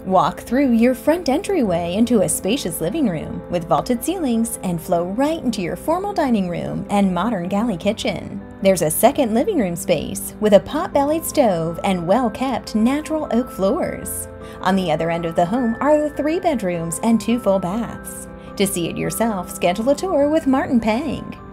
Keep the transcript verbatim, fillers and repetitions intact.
Walk through your front entryway into a spacious living room with vaulted ceilings and flow right into your formal dining room and modern galley kitchen. There's a second living room space with a pot-bellied stove and well-kept natural oak floors. On the other end of the home are the three bedrooms and two full baths. To see it yourself, schedule a tour with Martin Pang.